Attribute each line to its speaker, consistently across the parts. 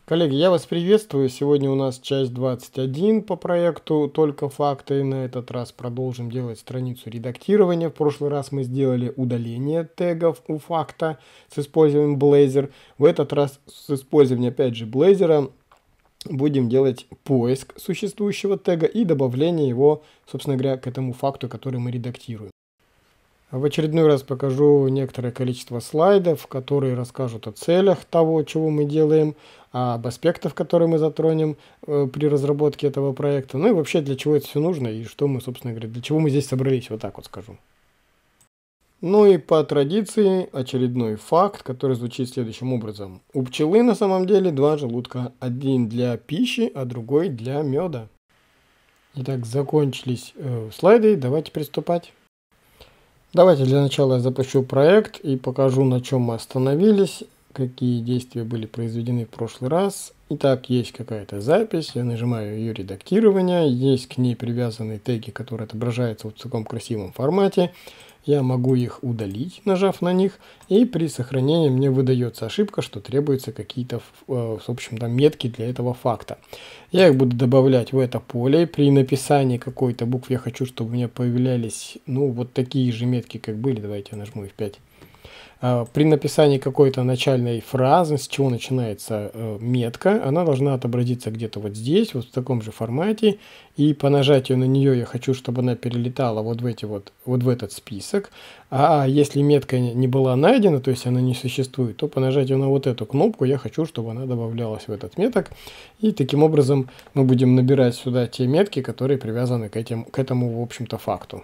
Speaker 1: Коллеги, я вас приветствую. Сегодня у нас часть 21 по проекту «Только факты». На этот раз продолжим делать страницу редактирования. В прошлый раз мы сделали удаление тегов у факта с использованием Blazor. В этот раз с использованием, опять же, Blazor будем делать поиск существующего тега и добавление его, собственно говоря, к этому факту, который мы редактируем. В очередной раз покажу некоторое количество слайдов, которые расскажут о целях того, чего мы делаем, об аспектах, которые мы затронем при разработке этого проекта, ну и вообще для чего это все нужно и что мы, собственно говоря, для чего мы здесь собрались, вот так вот скажу. Ну и по традиции очередной факт, который звучит следующим образом. У пчелы на самом деле два желудка, один для пищи, а другой для меда. Итак, закончились слайды, давайте приступать. Давайте для начала я запущу проект и покажу, на чем мы остановились, какие действия были произведены в прошлый раз. Итак, есть какая-то запись, я нажимаю ее редактирование, есть к ней привязанные теги, которые отображаются в таком красивом формате. Я могу их удалить, нажав на них, и при сохранении мне выдается ошибка, что требуются какие-то, в общем-то, метки для этого факта. Я их буду добавлять в это поле. При написании какой-то буквы я хочу, чтобы у меня появлялись, ну, вот такие же метки, как были. Давайте я нажму F5. При написании какой-то начальной фразы, с чего начинается метка, она должна отобразиться где-то вот здесь, вот в таком же формате. И по нажатию на нее я хочу, чтобы она перелетала вот в этот список. А если метка не была найдена, то есть она не существует, то по нажатию на вот эту кнопку я хочу, чтобы она добавлялась в этот меток. И таким образом мы будем набирать сюда те метки, которые привязаны к этому, в общем-то, факту.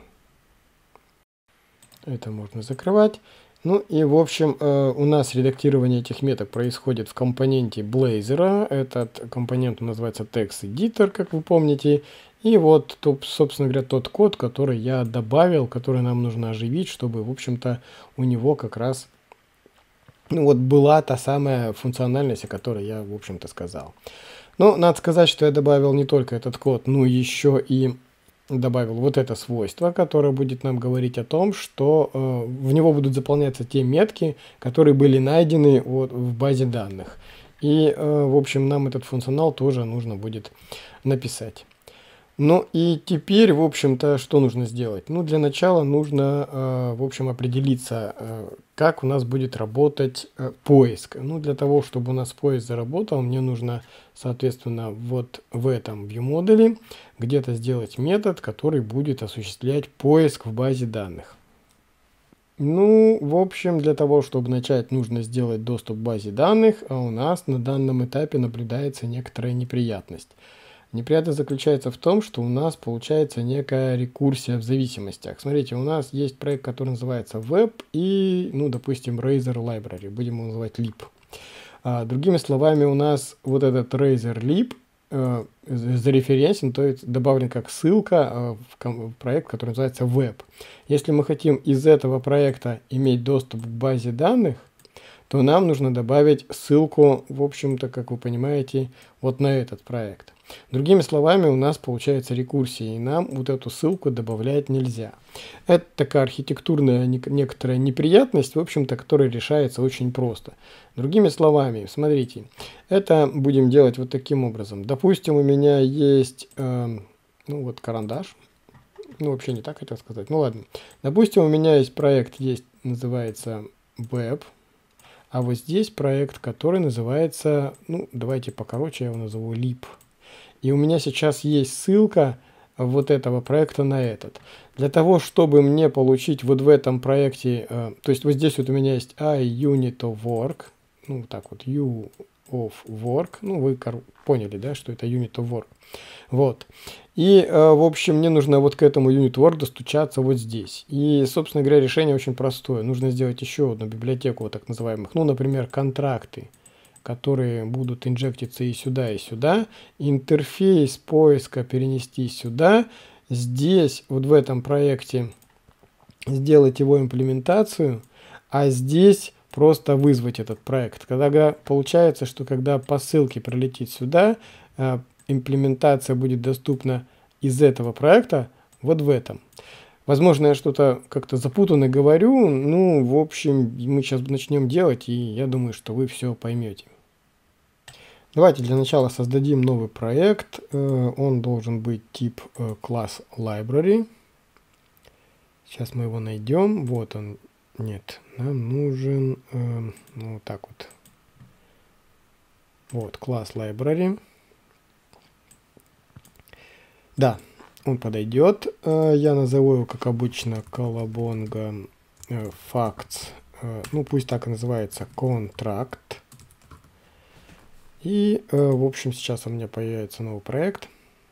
Speaker 1: Это можно закрывать. Ну и в общем у нас редактирование этих меток происходит в компоненте Blazor. Этот компонент называется Text Editor, как вы помните. И вот, собственно говоря, тот код, который я добавил, который нам нужно оживить, чтобы, в общем-то, у него как раз вот была та самая функциональность, о которой я, в общем-то, сказал. Но надо сказать, что я добавил не только этот код, но еще и добавил вот это свойство, которое будет нам говорить о том, что в него будут заполняться те метки, которые были найдены вот в базе данных. И, в общем, нам этот функционал тоже нужно будет написать. Ну и теперь, в общем-то, что нужно сделать? Ну, для начала нужно, в общем, определиться, как у нас будет работать поиск. Ну, для того, чтобы у нас поиск заработал, мне нужно, соответственно, вот в этом ViewModel где-то сделать метод, который будет осуществлять поиск в базе данных. Ну, в общем, для того, чтобы начать, нужно сделать доступ к базе данных, а у нас на данном этапе наблюдается некоторая неприятность. Неприятность заключается в том, что у нас получается некая рекурсия в зависимостях. Смотрите, у нас есть проект, который называется Web и, ну, допустим, Razor Library, будем его называть Lib. Другими словами, у нас вот этот Razor Lib зареференсен, то есть добавлен как ссылка в проект, который называется Web. Если мы хотим из этого проекта иметь доступ к базе данных, то нам нужно добавить ссылку, в общем-то, как вы понимаете, вот на этот проект. Другими словами, у нас получается рекурсия, и нам вот эту ссылку добавлять нельзя. Это такая архитектурная некоторая неприятность, в общем-то, которая решается очень просто. Другими словами, смотрите, это будем делать вот таким образом. Допустим, у меня есть, ну вот карандаш, ну вообще не так хотел сказать, ну ладно. Допустим, у меня есть проект, называется Web. А вот здесь проект, который называется, ну, давайте покороче, я его назову Lib. И у меня сейчас есть ссылка вот этого проекта на этот. Для того, чтобы мне получить вот в этом проекте, то есть вот здесь вот у меня есть iUnit of Work, ну, так вот, U of Work, ну, вы поняли, да, что это Unit of Work. Вот. И, в общем, мне нужно вот к этому Unit Work достучаться вот здесь. И, собственно говоря, решение очень простое. Нужно сделать еще одну библиотеку вот так называемых, ну, например, контракты, которые будут инжектиться и сюда, и сюда. Интерфейс поиска перенести сюда. Здесь, вот в этом проекте, сделать его имплементацию, а здесь просто вызвать этот проект. Когда получается, что когда по ссылке прилетит сюда, имплементация будет доступна из этого проекта вот в этом. Возможно, я что-то как-то запутанно говорю, ну, в общем, мы сейчас начнем делать, и я думаю, что вы все поймете. Давайте для начала создадим новый проект. Он должен быть тип класс library. Сейчас мы его найдем. Вот он. Нет, нам нужен ну, вот так вот. Вот, класс library. Да, он подойдет. Я назову его, как обычно, Колобонга facts. Ну, пусть так и называется, contract. И, в общем, сейчас у меня появится новый проект.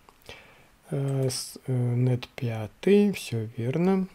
Speaker 1: Net 5, все верно.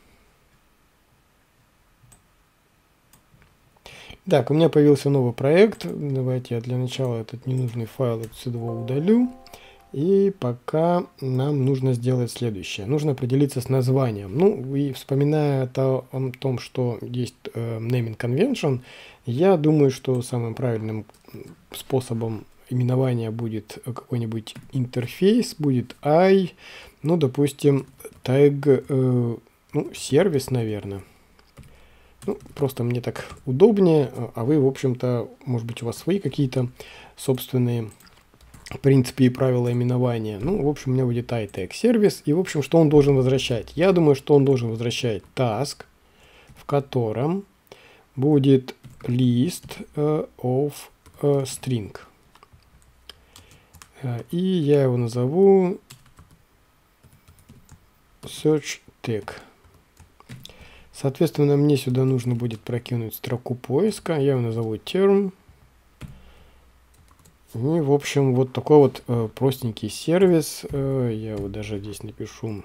Speaker 1: Так, у меня появился новый проект. Давайте я для начала этот ненужный файл отсюда удалю. И пока нам нужно сделать следующее. Нужно определиться с названием. Ну, и вспоминая о том, что есть naming convention, я думаю, что самым правильным способом именования будет какой-нибудь интерфейс, будет I, ну, допустим, tag, ну, сервис, наверное. Ну, просто мне так удобнее, а вы, в общем-то, может быть, у вас свои какие-то собственные принципы и правила именования. Ну, в общем, у меня будет iTag сервис. И, в общем, что он должен возвращать? Я думаю, что он должен возвращать task, в котором будет list of string. И я его назову search tag. Соответственно, мне сюда нужно будет прокинуть строку поиска. Я его назову term. И, в общем, вот такой вот простенький сервис. Я его даже здесь напишу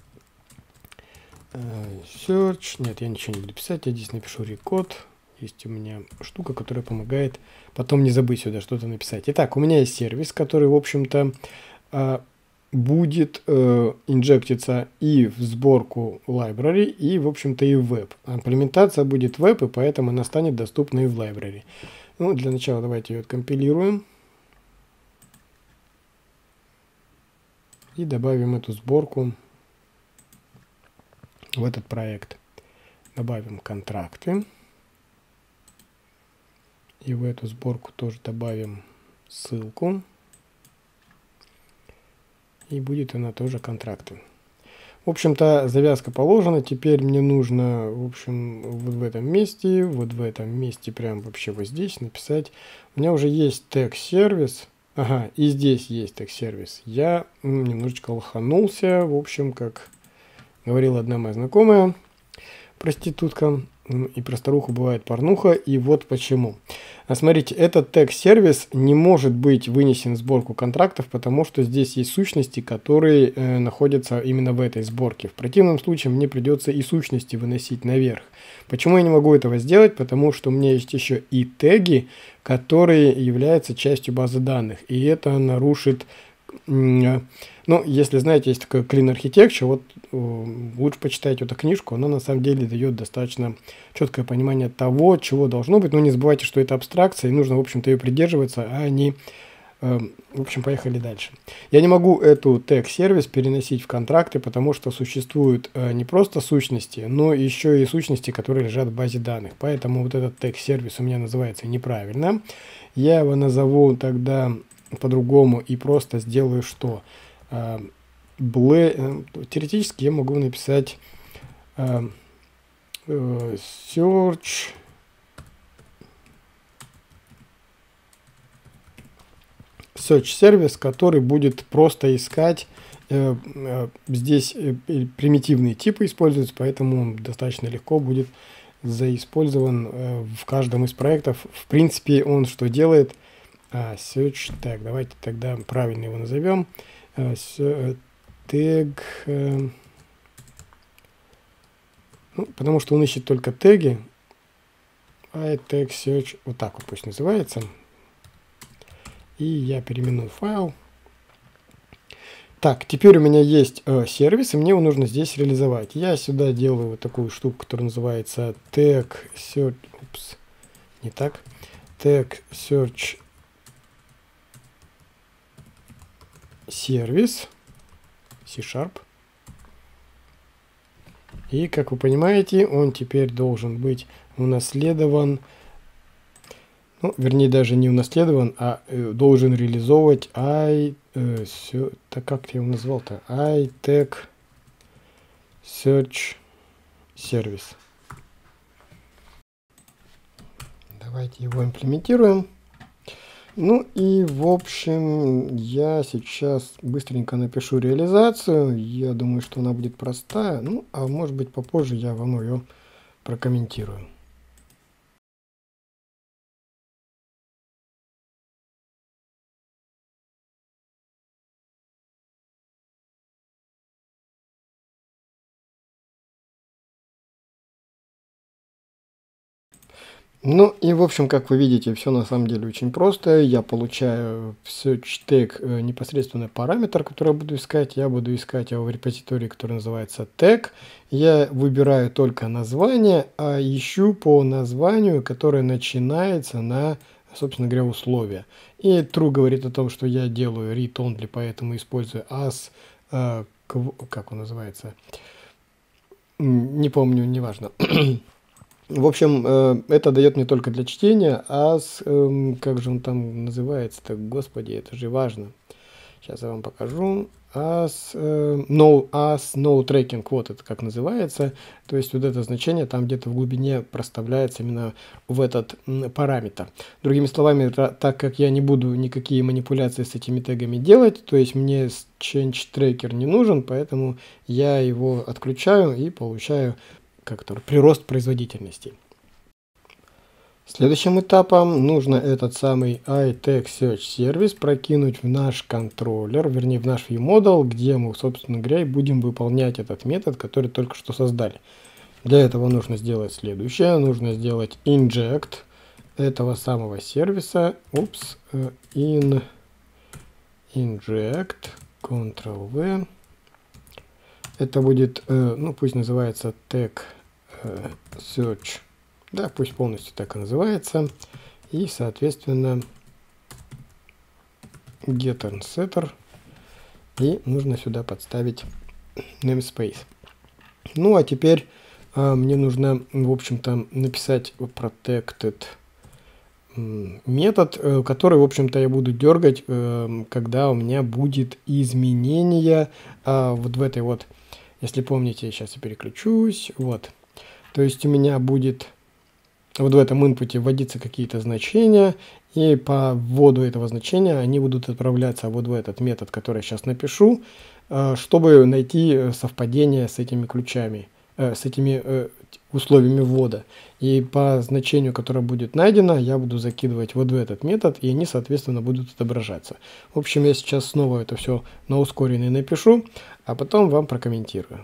Speaker 1: search. Нет, я ничего не буду писать. Я здесь напишу record. Есть у меня штука, которая помогает потом не забыть сюда что-то написать. Итак, у меня есть сервис, который, в общем-то, будет инжектиться и в сборку library, и, в общем-то, и в веб. Имплементация будет в веб, и поэтому она станет доступна и в library. Ну, для начала давайте ее откомпилируем. И добавим эту сборку в этот проект. Добавим контракты. И в эту сборку тоже добавим ссылку. И будет она тоже контракты. В общем-то, завязка положена. Теперь мне нужно, в общем, вот в этом месте, прям вообще вот здесь написать. У меня уже есть тег-сервис. Ага, и здесь есть тег-сервис. Я немножечко лоханулся. В общем, как говорила одна моя знакомая, проститутка, и про старуху бывает порнуха, и вот почему. Смотрите, этот тег-сервис не может быть вынесен в сборку контрактов, потому что здесь есть сущности, которые находятся именно в этой сборке. В противном случае мне придется и сущности выносить наверх. Почему я не могу этого сделать? Потому что у меня есть еще и теги, которые являются частью базы данных, и это нарушит... Ну, если знаете, есть такой Clean Architecture, вот лучше почитайте эту книжку, она на самом деле дает достаточно четкое понимание того, чего должно быть, но не забывайте, что это абстракция, и нужно, в общем-то, ее придерживаться, а не... В общем, поехали дальше. Я не могу эту тег-сервис переносить в контракты, потому что существуют не просто сущности, но еще и сущности, которые лежат в базе данных. Поэтому вот этот тег-сервис у меня называется неправильно. Я его назову тогда по-другому и просто сделаю что? Теоретически я могу написать search сервис, который будет просто искать. Здесь примитивные типы используются, поэтому он достаточно легко будет заиспользован в каждом из проектов. В принципе, он что делает? Search tag. Давайте тогда правильно его назовем. Тег. Ну, потому что он ищет только теги. iTag search. Вот так вот пусть называется. И я переименую файл. Так, теперь у меня есть сервис, и мне его нужно здесь реализовать. Я сюда делаю вот такую штуку, которая называется tag search. Упс, не так. Tag search сервис C#. И, как вы понимаете, он теперь должен быть унаследован Ну, вернее, даже не унаследован, а должен реализовывать так как я его назвал-то? iTag Search Service. Давайте его имплементируем. Ну и в общем, я сейчас быстренько напишу реализацию. Я думаю, что она будет простая. Ну, а может быть попозже я вам ее прокомментирую. Ну и в общем, как вы видите, все на самом деле очень просто. Я получаю в search tag непосредственно параметр, который я буду искать. Я буду искать его в репозитории, который называется tag. Я выбираю только название, а ищу по названию, которое начинается на, собственно говоря, условия. И true говорит о том, что я делаю read only, поэтому использую as, как он называется, не помню, неважно. В общем, это дает не только для чтения, а как же он там называется-то, господи, это же важно. Сейчас я вам покажу. No tracking, вот это как называется. То есть вот это значение там где-то в глубине проставляется именно в этот параметр. Другими словами, так как я не буду никакие манипуляции с этими тегами делать, то есть мне change tracker не нужен, поэтому я его отключаю и получаю прирост производительности. Следующим этапом нужно этот самый iTag Search Service прокинуть в наш контроллер, вернее в наш ViewModel, где мы, собственно говоря, будем выполнять этот метод, который только что создали. Для этого нужно сделать следующее. Нужно сделать inject этого самого сервиса. Inject, Ctrl-V. Это будет, ну пусть называется tag search, да, пусть полностью так и называется, и соответственно getter setter, и нужно сюда подставить namespace. Ну а теперь мне нужно, в общем-то, написать protected метод, который, в общем-то, я буду дергать, когда у меня будет изменение вот в этой вот, если помните, сейчас я переключусь, вот. То есть у меня будет вот в этом инпуте вводиться какие-то значения, и по вводу этого значения они будут отправляться вот в этот метод, который я сейчас напишу, чтобы найти совпадение с этими ключами, с этими условиями ввода. И по значению, которое будет найдено, я буду закидывать вот в этот метод, и они, соответственно, будут отображаться. В общем, я сейчас снова это все на ускоренный напишу, а потом вам прокомментирую.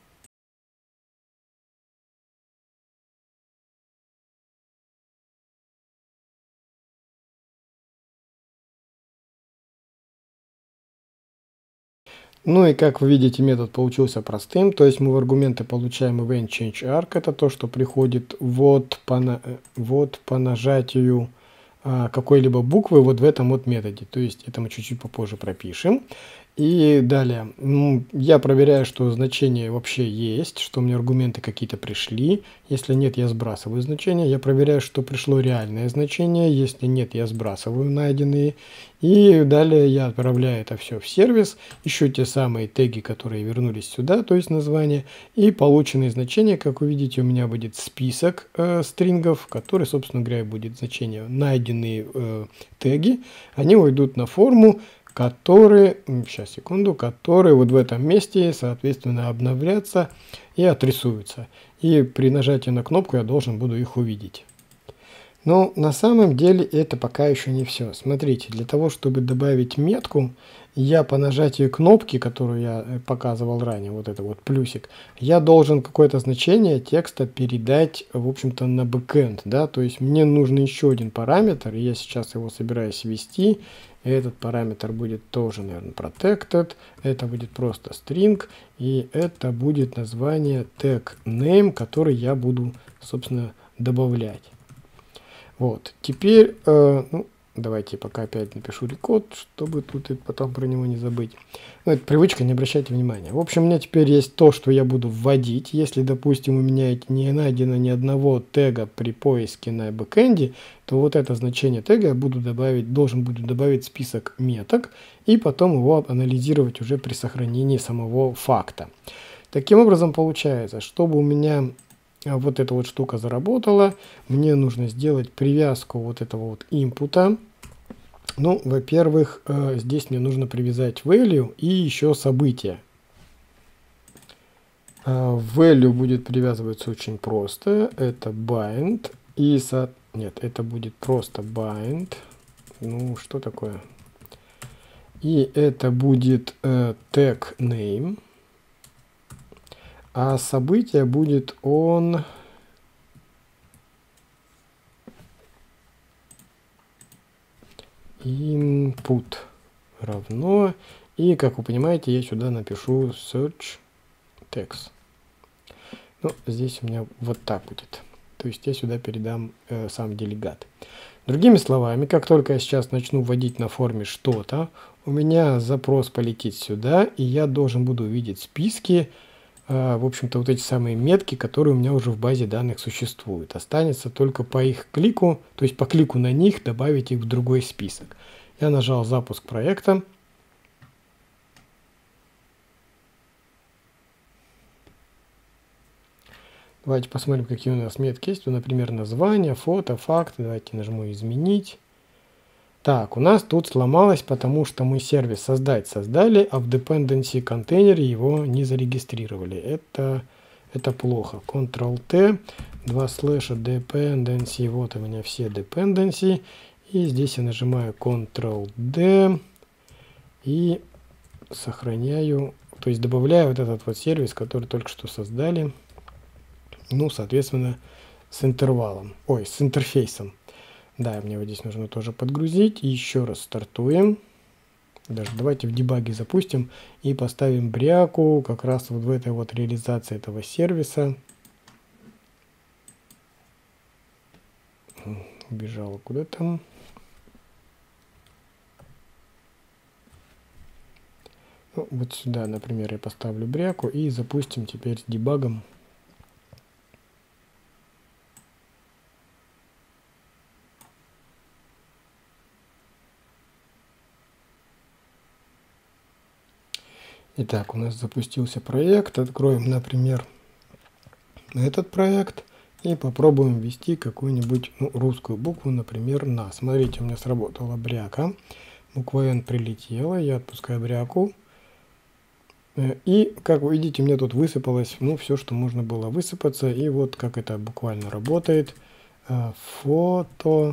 Speaker 1: Ну и как вы видите, метод получился простым, то есть мы в аргументы получаем event change arc, это то, что приходит вот по нажатию какой-либо буквы вот в этом вот методе, то есть это мы чуть-чуть попозже пропишем. И далее, я проверяю, что значения вообще есть, что у меня аргументы какие-то пришли. Если нет, я сбрасываю значения. Я проверяю, что пришло реальное значение. Если нет, я сбрасываю найденные. И далее я отправляю это все в сервис. Ищу те самые теги, которые вернулись сюда, то есть название. И полученные значения, как вы видите, у меня будет список стрингов, который, собственно говоря, будет значение найденные теги. Они уйдут на форму, которые вот в этом месте, соответственно, обновлятся и отрисуются. И при нажатии на кнопку я должен буду их увидеть. Но на самом деле это пока еще не все. Смотрите, для того, чтобы добавить метку, я по нажатию кнопки, которую я показывал ранее, вот это вот плюсик, я должен какое-то значение текста передать, в общем-то, на бэкэнд, да, то есть мне нужен еще один параметр, и я сейчас его собираюсь ввести. Этот параметр будет тоже, наверное, protected, это будет просто string, и это будет название tag name, который я буду, собственно, добавлять. Вот, теперь, давайте пока опять напишу рекод, чтобы тут и потом про него не забыть. Ну, это привычка, не обращайте внимания. В общем, у меня теперь есть то, что я буду вводить. Если, допустим, у меня не найдено ни одного тега при поиске на бэкэнде, то вот это значение тега я должен буду добавить в список меток и потом его анализировать уже при сохранении самого факта. Таким образом, получается, чтобы у меня вот эта вот штука заработала, мне нужно сделать привязку вот этого вот инпута. Ну, во-первых, здесь мне нужно привязать value и еще событие. Value будет привязываться очень просто. Это bind. Нет, это будет просто bind. Ну, что такое? И это будет tag name. А событие будет on input равно. И, как вы понимаете, я сюда напишу search text. Ну, здесь у меня вот так будет. То есть я сюда передам сам делегат. Другими словами, как только я сейчас начну вводить на форме что-то, у меня запрос полетит сюда, и я должен буду увидеть списки, в общем-то, вот эти самые метки, которые у меня уже в базе данных существуют. Останется только по их клику, то есть по клику на них добавить их в другой список. Я нажал запуск проекта. Давайте посмотрим, какие у нас метки есть. Например, название, фото, факты. Давайте нажму «Изменить». Так, у нас тут сломалось, потому что мы сервис создали, а в dependency контейнере его не зарегистрировали. Это плохо. Ctrl-T, 2/dependency. Вот у меня все dependency. И здесь я нажимаю Ctrl-D и сохраняю, то есть добавляю вот этот вот сервис, который только что создали. Ну, соответственно, с интервалом, с интерфейсом. Да, мне вот здесь нужно тоже подгрузить. И еще раз стартуем. Даже давайте в дебаге запустим и поставим бряку как раз вот в этой вот реализации этого сервиса. Убежала куда-то. Ну, вот сюда, например, я поставлю бряку и запустим теперь с дебагом. Итак, у нас запустился проект. Откроем, например, этот проект и попробуем ввести какую-нибудь русскую букву, например, на. Смотрите, у меня сработала бряка. Буква N прилетела, я отпускаю бряку. И, как вы видите, мне тут высыпалось, все, что можно было высыпаться. И вот как это буквально работает. Фото.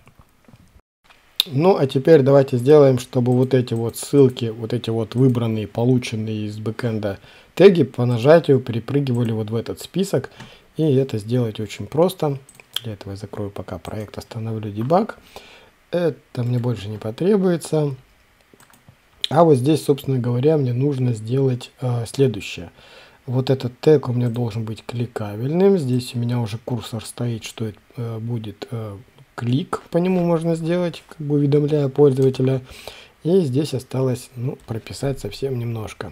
Speaker 1: Ну, а теперь давайте сделаем, чтобы вот эти вот ссылки, вот эти вот выбранные, полученные из бэкэнда теги по нажатию перепрыгивали вот в этот список. И это сделать очень просто. Для этого я закрою пока проект, остановлю дебаг. Это мне больше не потребуется. А вот здесь, собственно говоря, мне нужно сделать следующее. Вот этот тег у меня должен быть кликабельным. Здесь у меня уже курсор стоит, что это будет клик, по нему можно сделать, как бы уведомляя пользователя. И здесь осталось прописать совсем немножко.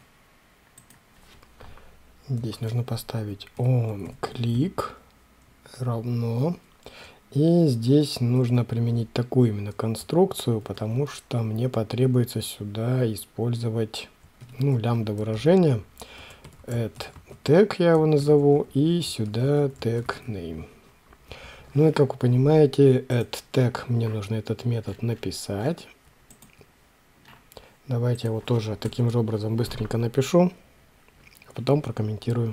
Speaker 1: Здесь нужно поставить onClick равно. И здесь нужно применить такую именно конструкцию, потому что мне потребуется сюда использовать лямбда выражение. Add tag я его назову, и сюда tag name. Ну и как вы понимаете, add tag мне нужно этот метод написать. Давайте я его тоже таким же образом быстренько напишу, а потом прокомментирую.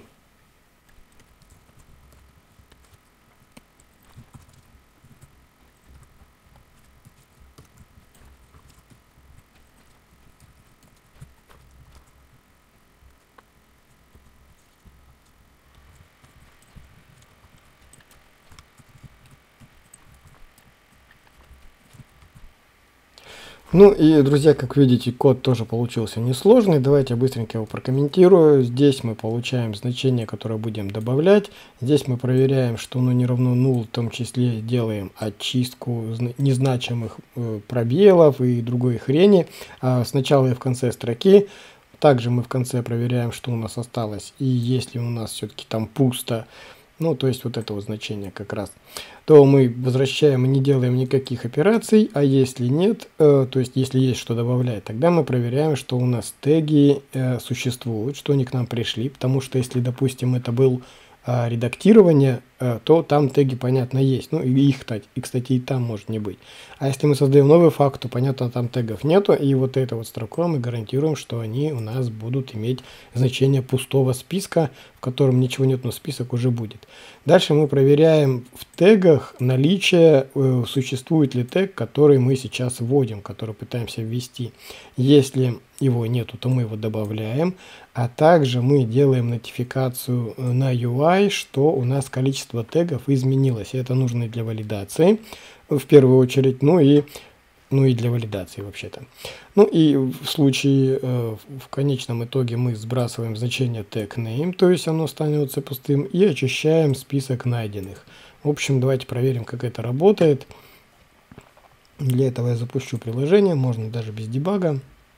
Speaker 1: Ну и, друзья, как видите, код тоже получился несложный. Давайте я быстренько его прокомментирую. Здесь мы получаем значение, которое будем добавлять. Здесь мы проверяем, что оно не равно null, в том числе делаем очистку незначимых пробелов и другой хрени. Сначала и в конце строки. Также мы в конце проверяем, что у нас осталось. И если у нас все-таки там пусто, ну, то есть вот это вот значение как раз, то мы возвращаем и не делаем никаких операций, а если нет, то есть если есть что добавлять, тогда мы проверяем, что у нас теги существуют, что они к нам пришли, потому что если, допустим, это был редактирование, то там теги, понятно, есть. Ну, и их, кстати, и там может не быть. А если мы создаем новый факт, то, понятно, там тегов нету, и вот этой вот строкой мы гарантируем, что они у нас будут иметь значение пустого списка, в котором ничего нет, но список уже будет. Дальше мы проверяем в тегах наличие, существует ли тег, который мы сейчас вводим, который пытаемся ввести. Если его нету, то мы его добавляем, а также мы делаем нотификацию на UI, что у нас количество тегов изменилось. Это нужно для валидации в первую очередь, ну и для валидации вообще-то. Ну и в случае, в конечном итоге мы сбрасываем значение tag name, то есть оно становится пустым, и очищаем список найденных. В общем, давайте проверим, как это работает. Для этого я запущу приложение, можно даже без дебага.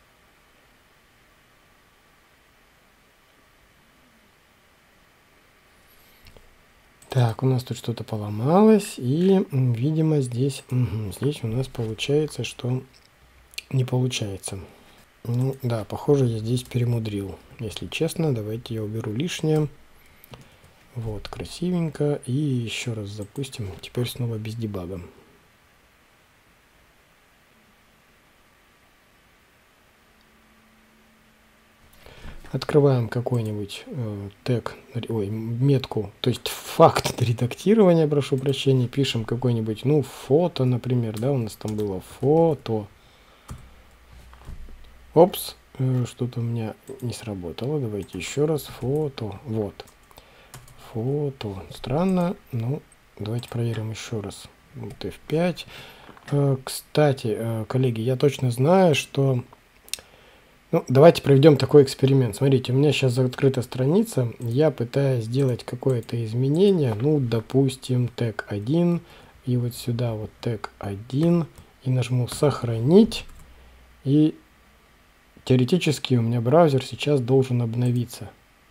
Speaker 1: Так, у нас тут что-то поломалось, и, видимо, здесь у нас получается, что не получается. Ну да, похоже, я здесь перемудрил. Если честно, давайте я уберу лишнее. Вот, красивенько. И еще раз запустим. Теперь снова без дебага. Открываем какой-нибудь тег, метку, то есть факт редактирования, прошу прощения, пишем какой-нибудь, ну, фото, например, да, у нас там было фото. Опс, что-то у меня не сработало, давайте еще раз, фото, вот, фото, странно, ну, давайте проверим еще раз, вот F5. Кстати, коллеги, я точно знаю, что... Ну, давайте проведем такой эксперимент. Смотрите, у меня сейчас открыта страница, я пытаюсь сделать какое-то изменение, ну, допустим, тег 1, и вот сюда вот тег 1, и нажму «Сохранить», и теоретически у меня браузер сейчас должен обновиться.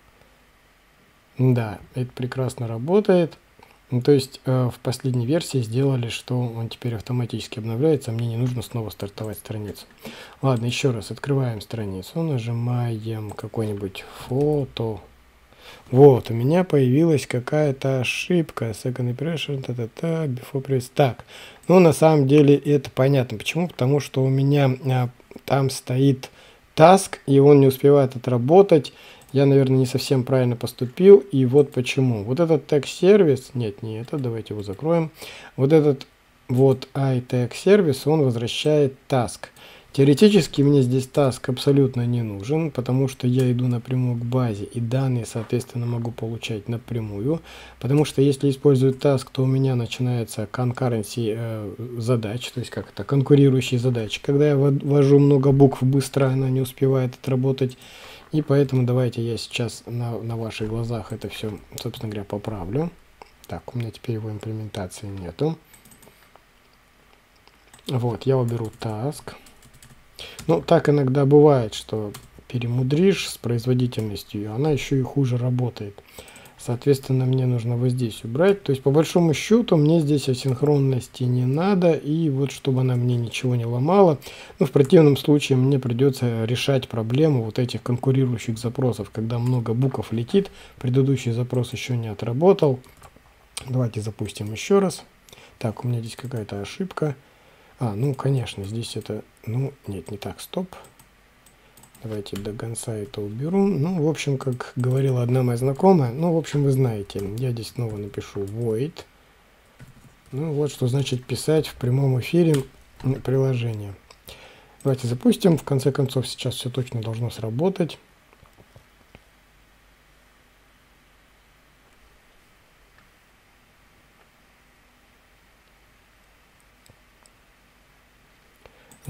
Speaker 1: Да, это прекрасно работает. Ну, то есть в последней версии сделали, что он теперь автоматически обновляется, а мне не нужно снова стартовать страницу. Ладно, еще раз открываем страницу, нажимаем какое-нибудь фото. Вот, у меня появилась какая-то ошибка. Second impression, before press. Так, ну на самом деле это понятно. Почему? Потому что у меня там стоит task, и он не успевает отработать. Я, наверное, не совсем правильно поступил, и вот почему. Вот этот тег-сервис, нет, не это, давайте его закроем. Вот этот вот iTag-сервис, он возвращает task. Теоретически мне здесь task абсолютно не нужен, потому что я иду напрямую к базе, и данные, соответственно, могу получать напрямую. Потому что если использую task, то у меня начинается concurrency задач, то есть как это, конкурирующие задачи. Когда я ввожу много букв быстро, она не успевает отработать. И поэтому давайте я сейчас на ваших глазах это все, собственно говоря, поправлю. Так, у меня теперь его имплементации нету. Вот, я уберу task. Ну, так иногда бывает, что перемудришь с производительностью, и она еще и хуже работает. Соответственно, мне нужно вот здесь убрать. То есть, по большому счету, мне здесь асинхронности не надо. И вот, чтобы она мне ничего не ломала. Ну, в противном случае мне придется решать проблему вот этих конкурирующих запросов. Когда много букв летит, предыдущий запрос еще не отработал. Давайте запустим еще раз. Так, у меня здесь какая-то ошибка. Ну, конечно, здесь это... Ну, нет, не так, стоп. Давайте до конца это уберу. Ну, в общем, как говорила одна моя знакомая, ну, в общем, вы знаете, я здесь снова напишу void. Ну, вот что значит писать в прямом эфире приложение. Давайте запустим. В конце концов, сейчас все точно должно сработать.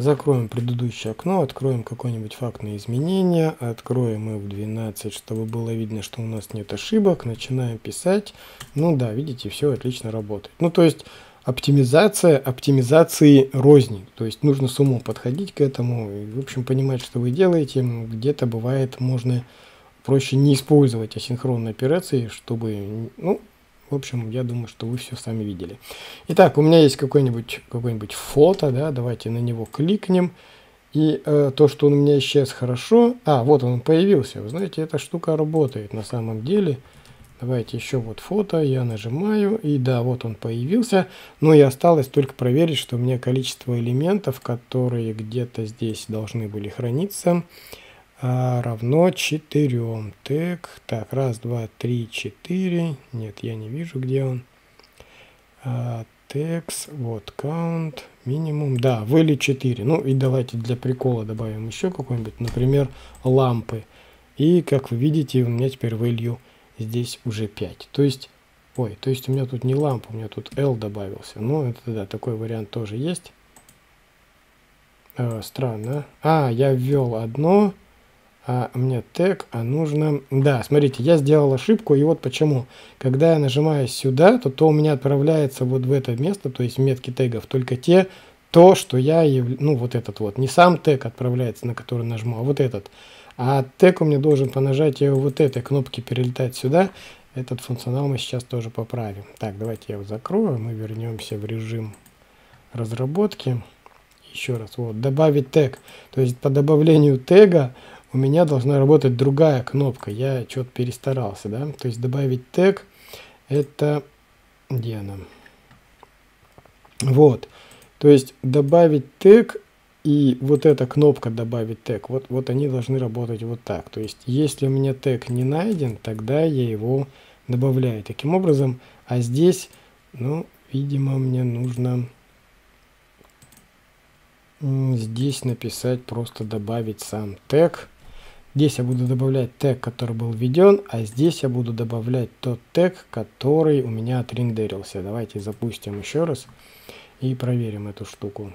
Speaker 1: Закроем предыдущее окно, откроем какое-нибудь фактное изменение, откроем F12, чтобы было видно, что у нас нет ошибок, начинаем писать. Ну да, видите, все отлично работает. Ну то есть оптимизация оптимизации рознь. То есть нужно с умом подходить к этому и, в общем, понимать, что вы делаете. Где-то бывает можно проще не использовать асинхронные операции, чтобы, ну, в общем, я думаю, что вы все сами видели. Итак, у меня есть какое-нибудь фото, да, давайте на него кликнем. И то, что он у меня исчез, хорошо. А, вот он появился. Вы знаете, эта штука работает на самом деле. Давайте еще вот фото, я нажимаю, и да, вот он появился. Но и осталось только проверить, что у меня количество элементов, которые где-то здесь должны были храниться, равно 4. Так, раз, два, три, 4. Нет, я не вижу, где он. Text, вот, count, минимум. Да, value 4. Ну и давайте для прикола добавим еще какой-нибудь, например, лампы. И как вы видите, у меня теперь value здесь уже 5. То есть, то есть у меня тут не лампа, у меня тут L добавился. Ну, это да, такой вариант тоже есть. Странно. Я ввел одно. Мне тег, нужно... Да, смотрите, я сделал ошибку, и вот почему. Когда я нажимаю сюда, то у меня отправляется вот в это место, то есть метки тегов, только то, что я... Ну, вот этот вот. Не сам тег отправляется, на который нажму, а вот этот. А тег у меня должен по нажатию вот этой кнопки перелетать сюда. Этот функционал мы сейчас тоже поправим. Так, давайте я его закрою, мы вернемся в режим разработки. Еще раз, вот, добавить тег. То есть по добавлению тега у меня должна работать другая кнопка. Я что-то перестарался, да? То есть добавить тег, это где она? Вот. То есть добавить тег и вот эта кнопка добавить тег, вот они должны работать вот так. То есть если у меня тег не найден, тогда я его добавляю таким образом. А здесь, ну, видимо, мне нужно здесь написать, просто добавить сам тег. Здесь я буду добавлять тег, который был введен, а здесь я буду добавлять тот тег, который у меня отрендерился. Давайте запустим еще раз и проверим эту штуку.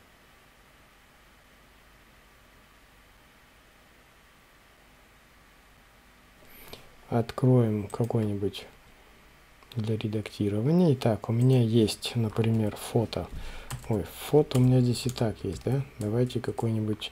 Speaker 1: Откроем какой-нибудь для редактирования. Итак, у меня есть, например, фото. Фото у меня здесь и так есть, да? Давайте какой-нибудь...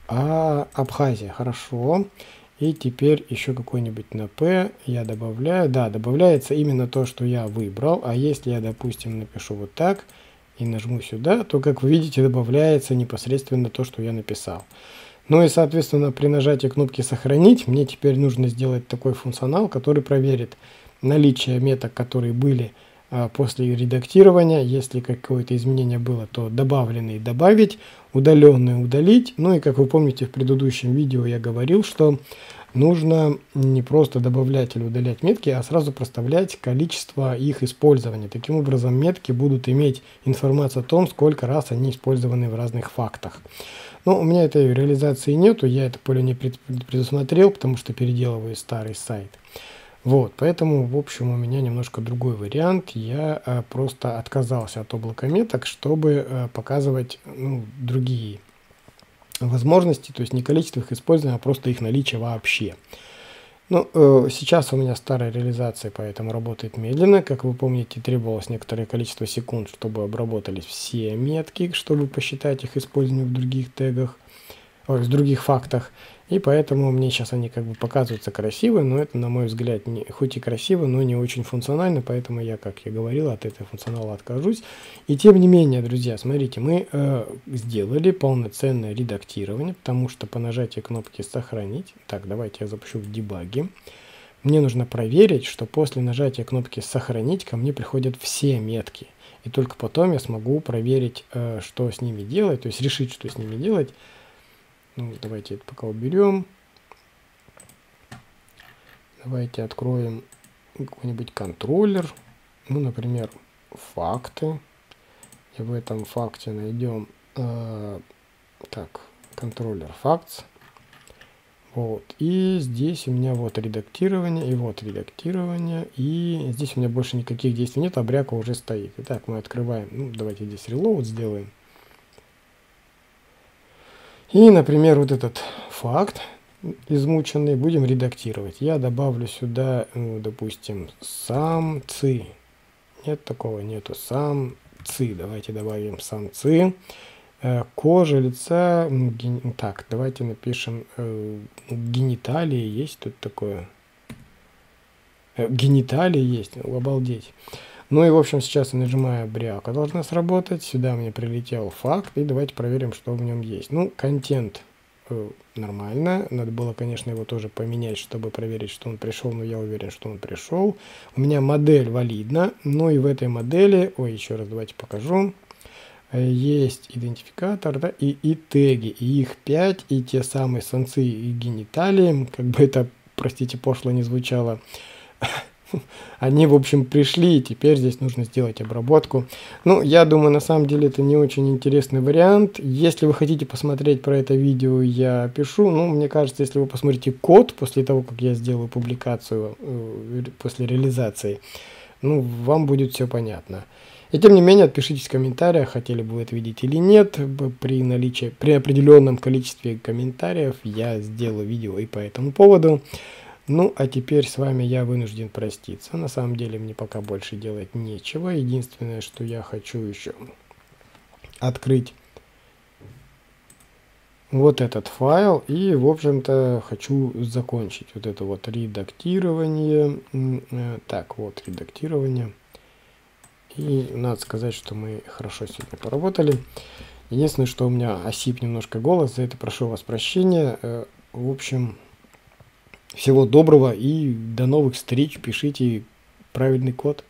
Speaker 1: Абхазия, хорошо. И теперь еще какой-нибудь на P я добавляю. Да, добавляется именно то, что я выбрал. А если я, допустим, напишу вот так и нажму сюда, то, как вы видите, добавляется непосредственно то, что я написал. Ну и, соответственно, при нажатии кнопки «Сохранить» мне теперь нужно сделать такой функционал, который проверит наличие меток, которые были после редактирования. Если какое-то изменение было, то добавленные добавить, удаленные удалить. Ну и, как вы помните, в предыдущем видео я говорил, что нужно не просто добавлять или удалять метки, а сразу проставлять количество их использования. Таким образом, метки будут иметь информацию о том, сколько раз они использованы в разных фактах. Но у меня этой реализации нету, я это поле не предусмотрел, потому что переделываю старый сайт. Вот, поэтому, в общем, у меня немножко другой вариант. Я просто отказался от облака меток, чтобы показывать другие возможности, то есть не количество их использования, а просто их наличие вообще. Ну, сейчас у меня старая реализация, поэтому работает медленно. Как вы помните, требовалось некоторое количество секунд, чтобы обработались все метки, чтобы посчитать их использование в других тегах, в других фактах. И поэтому мне сейчас они как бы показываются красиво, но это, на мой взгляд, хоть и красиво, но не очень функционально, поэтому я, как я говорил, от этого функционала откажусь. И тем не менее, друзья, смотрите, мы сделали полноценное редактирование, потому что по нажатию кнопки «Сохранить», так, давайте я запущу в дебаге, мне нужно проверить, что после нажатия кнопки «Сохранить» ко мне приходят все метки. И только потом я смогу проверить, что с ними делать, то есть решить, что с ними делать. Ну, давайте это пока уберем. Давайте откроем какой-нибудь контроллер. Ну, например, факты. И в этом факте найдем контроллер facts. Вот. И здесь у меня вот редактирование, и вот редактирование. И здесь у меня больше никаких действий нет, а бряка уже стоит. Итак, мы открываем. Ну, давайте здесь reload сделаем. И, например, вот этот факт измученный будем редактировать. Я добавлю сюда, допустим, самцы. Нет, такого нету. Самцы. Давайте добавим самцы. Кожа лица. Так, давайте напишем гениталии. Есть тут такое? Гениталии есть. Обалдеть. Ну и, в общем, сейчас я нажимаю бряка, должна сработать. Сюда мне прилетел факт. И давайте проверим, что в нем есть. Ну, контент нормально. Надо было, конечно, его тоже поменять, чтобы проверить, что он пришел. Но я уверен, что он пришел. У меня модель валидна. Ну и в этой модели... Ой, еще раз давайте покажу. Есть идентификатор, да, и теги. И их 5. И те самые самцы и гениталии. Как бы это, простите, пошло не звучало. Они, в общем, пришли, и теперь здесь нужно сделать обработку. Ну, я думаю, на самом деле это не очень интересный вариант. Если вы хотите посмотреть про это видео, я пишу. Ну, мне кажется, если вы посмотрите код после того, как я сделаю публикацию, после реализации, ну, вам будет все понятно. И тем не менее, отпишитесь в комментариях, хотели бы вы это видеть или нет. При определенном количестве комментариев я сделаю видео и по этому поводу. Ну, а теперь с вами я вынужден проститься. На самом деле мне пока больше делать нечего. Единственное, что я хочу еще открыть вот этот файл. И, в общем-то, хочу закончить вот это вот редактирование. Так, вот редактирование. И надо сказать, что мы хорошо сегодня поработали. Единственное, что у меня осип немножко голос. За это прошу вас прощения. В общем... Всего доброго и до новых встреч. Пишите правильный код.